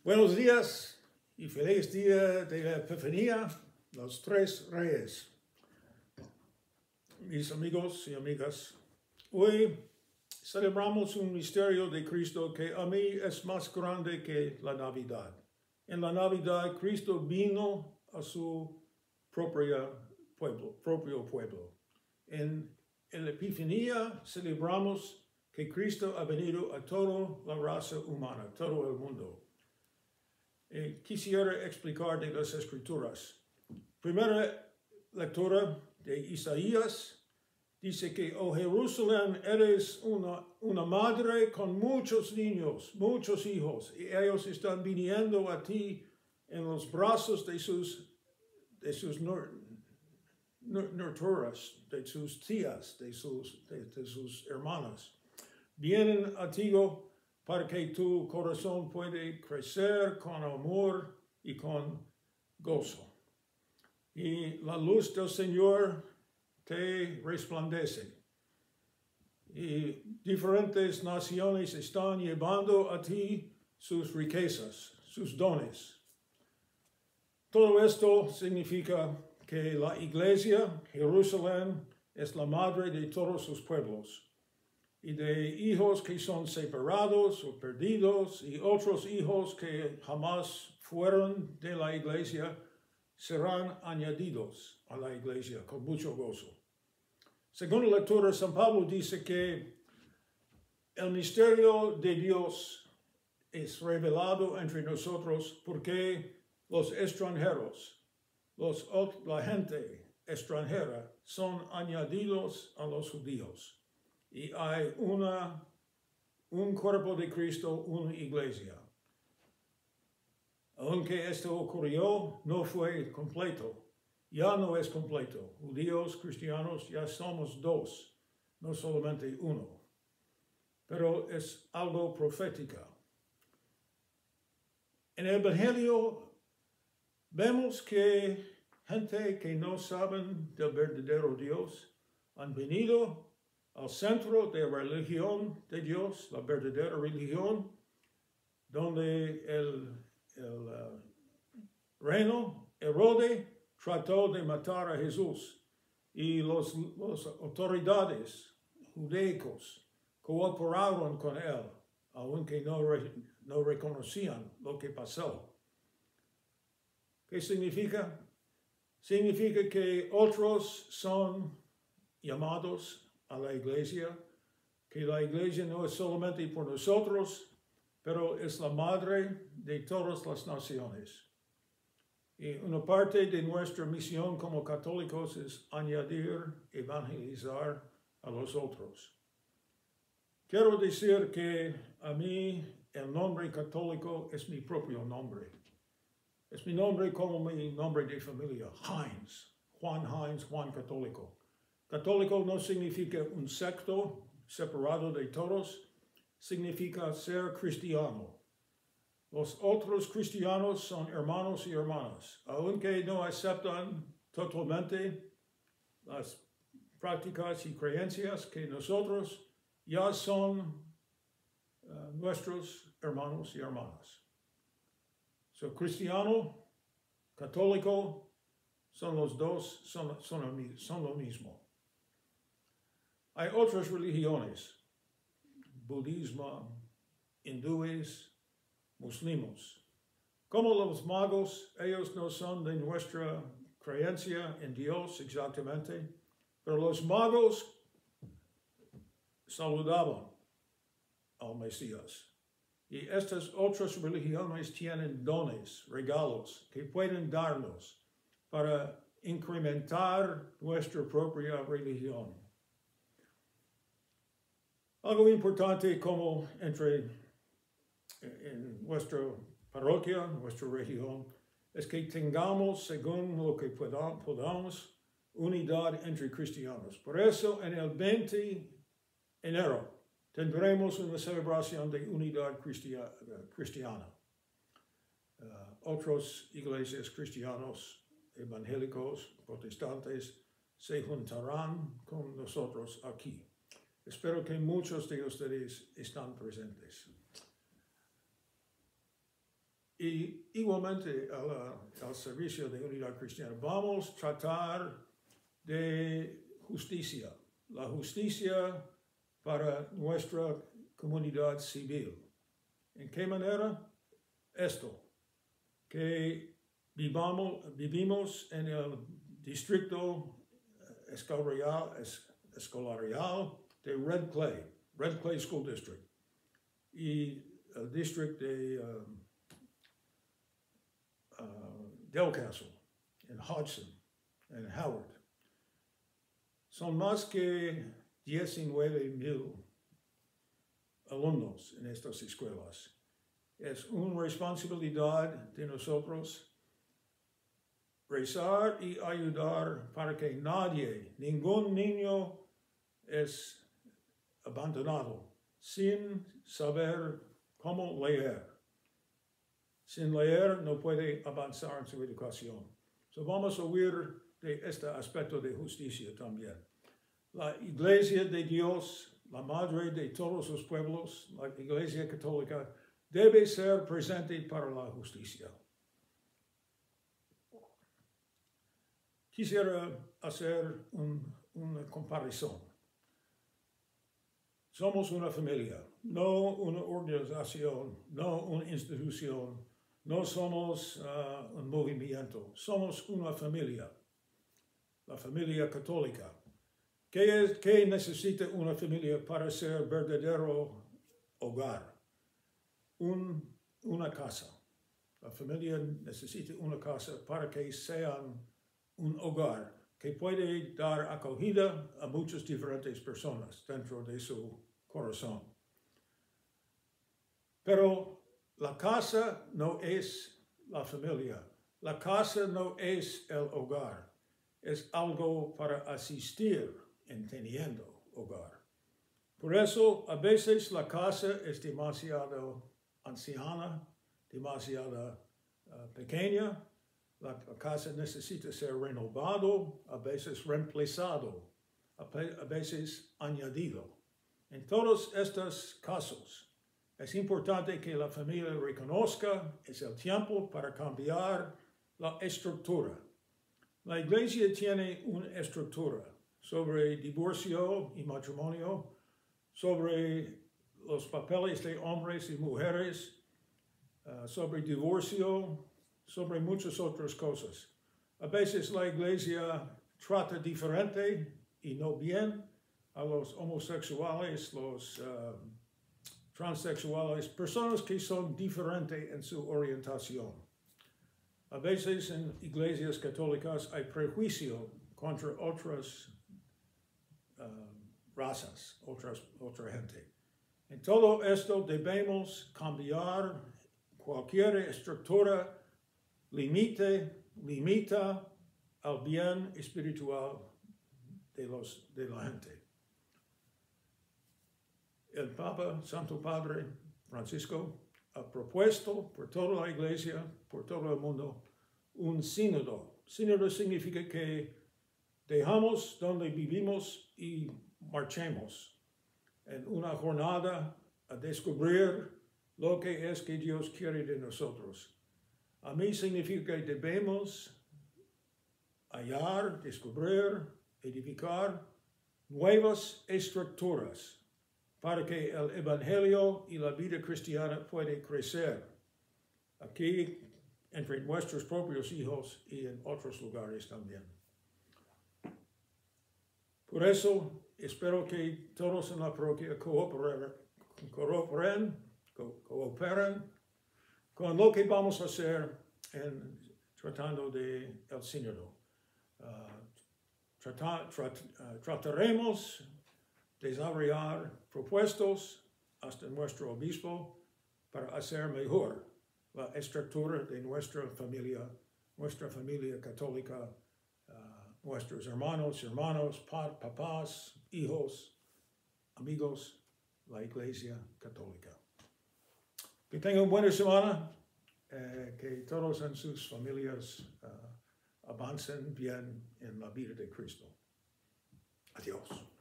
Buenos días y feliz día de la Epifanía, los tres reyes. Mis amigos y amigas, hoy celebramos un misterio de Cristo que a mí es más grande que la Navidad. En la Navidad, Cristo vino a su propio pueblo. En la Epifanía celebramos que Cristo ha venido a toda la raza humana, todo el mundo. Quisiera explicar de las Escrituras. Primera lectura de Isaías dice que, oh Jerusalén, eres una madre con muchos niños, muchos hijos, y ellos están viniendo a ti en los brazos de sus nurturas, de sus tías, de sus hermanas. Vienen a ti para que tu corazón pueda crecer con amor y con gozo. Y la luz del Señor te resplandece. Y diferentes naciones están llevando a ti sus riquezas, sus dones. Todo esto significa que la iglesia, Jerusalén, es la madre de todos sus pueblos, y de hijos que son separados o perdidos, y otros hijos que jamás fueron de la iglesia, serán añadidos a la iglesia con mucho gozo. Según la lectura, San Pablo dice que el misterio de Dios es revelado entre nosotros porque los extranjeros, la gente extranjera, son añadidos a los judíos. Y hay un cuerpo de Cristo, una iglesia. Aunque esto ocurrió, no fue completo. Ya no es completo. Judíos, cristianos, ya somos dos, no solamente uno. Pero es algo profético. En el Evangelio vemos que gente que no saben del verdadero Dios han venido al centro de la religión de Dios, la verdadera religión, donde el reino Herodes trató de matar a Jesús y las autoridades judaicos cooperaron con él, aunque no reconocían lo que pasó. ¿Qué significa? Significa que otros son llamados a la iglesia, que la iglesia no es solamente por nosotros, pero es la madre de todas las naciones. Y una parte de nuestra misión como católicos es añadir, evangelizar a los otros. Quiero decir que a mí el nombre católico es mi propio nombre. Es mi nombre como mi nombre de familia, Hynes, Juan Hynes, Juan Católico. Católico no significa un secto separado de todos, significa ser cristiano. Los otros cristianos son hermanos y hermanas, aunque no aceptan totalmente las prácticas y creencias que nosotros, ya son nuestros hermanos y hermanas. So, cristiano, católico, son los dos, son lo mismo. Hay otras religiones, budismo, hindúes, muslimos. Como los magos, ellos no son de nuestra creencia en Dios exactamente, pero los magos saludaban al Mesías. Y estas otras religiones tienen dones, regalos que pueden darnos para incrementar nuestra propia religión. Algo importante como en nuestra parroquia, nuestra región, es que tengamos, según lo que podamos, unidad entre cristianos. Por eso, en el 20 de enero, tendremos una celebración de unidad cristiana. Otras iglesias cristianos, evangélicos, protestantes, se juntarán con nosotros aquí. Espero que muchos de ustedes están presentes. Y igualmente al servicio de unidad cristiana. Vamos a tratar de justicia, la justicia para nuestra comunidad civil. ¿En qué manera? Esto, que vivimos en el distrito escolarial de Red Clay School District, y el distrito de Del Castle, en Hodgson, en Howard. Son más que 19,000 alumnos en estas escuelas. Es una responsabilidad de nosotros rezar y ayudar para que ningún niño es abandonado sin saber cómo leer. Sin leer no puede avanzar en su educación. So vamos a oír de este aspecto de justicia también. La Iglesia de Dios, la madre de todos los pueblos, la Iglesia Católica, debe ser presente para la justicia. Quisiera hacer una comparación. Somos una familia, no una organización, no una institución, no somos un movimiento, somos una familia, la familia católica. ¿Qué necesita una familia para ser verdadero hogar? Una casa. La familia necesita una casa para que sean un hogar que puede dar acogida a muchas diferentes personas dentro de su corazón. Pero la casa no es la familia. La casa no es el hogar. Es algo para asistir en teniendo hogar. Por eso, a veces la casa es demasiado anciana, demasiado pequeña. La casa necesita ser renovado, a veces reemplazado, a veces añadido. En todos estos casos, es importante que la familia reconozca es el tiempo para cambiar la estructura. La Iglesia tiene una estructura sobre divorcio y matrimonio, sobre los papeles de hombres y mujeres, sobre divorcio, sobre muchas otras cosas. A veces la Iglesia trata diferente y no bien a los homosexuales, los transexuales, personas que son diferentes en su orientación. A veces en iglesias católicas hay prejuicio contra otras razas, otra gente. En todo esto debemos cambiar cualquier estructura limita al bien espiritual de la gente. El Papa, Santo Padre Francisco, ha propuesto por toda la Iglesia, por todo el mundo, un sínodo. Sínodo significa que dejamos donde vivimos y marchemos en una jornada a descubrir lo que es que Dios quiere de nosotros. A mí significa que debemos hallar, descubrir, edificar nuevas estructuras para que el Evangelio y la vida cristiana puedan crecer aquí entre nuestros propios hijos y en otros lugares también. Por eso espero que todos en la parroquia cooperen con lo que vamos a hacer tratando del sínodo. Trataremos de desarrollar propuestos hasta nuestro obispo para hacer mejor la estructura de nuestra familia católica, nuestros hermanos, papás, hijos, amigos, la Iglesia Católica. Que tengan buena semana, que todos en sus familias avancen bien en la vida de Cristo. Adiós.